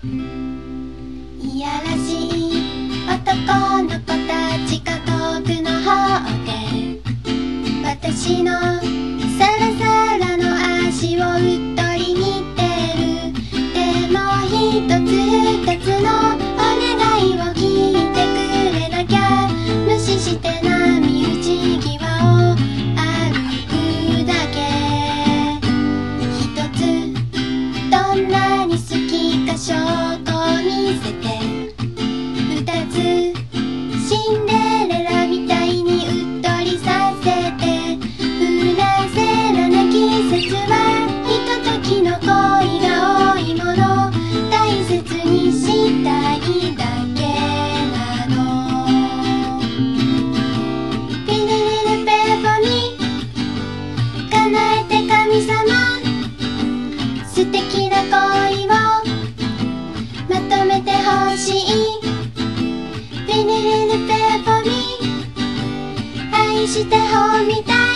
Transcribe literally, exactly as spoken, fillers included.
いやらしい男の子たちが遠くの方で私のサラサラの足をうっとり見てる。でも一つ二つのお願いを聞いてくれなきゃ、無視して波打ち際を歩くだけ。一つどんなに好きか証拠を見せて、二つシンデレラみたいにうっとりさせて、不らせらな季節はひとときの恋が多いもの、大切にしたいだけなの。ピリリルペーフォミ叶えて神様、素敵な恋をまとめてほしい。ピリリルペーフォミ愛してほみたい。